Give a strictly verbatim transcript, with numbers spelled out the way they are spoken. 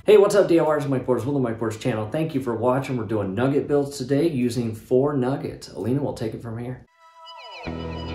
Hey, what's up, D I Ys and Mikeboarders? Welcome to Mikeboarders channel. Thank you for watching. We're doing nugget builds today using four nuggets. Alina will take it from here.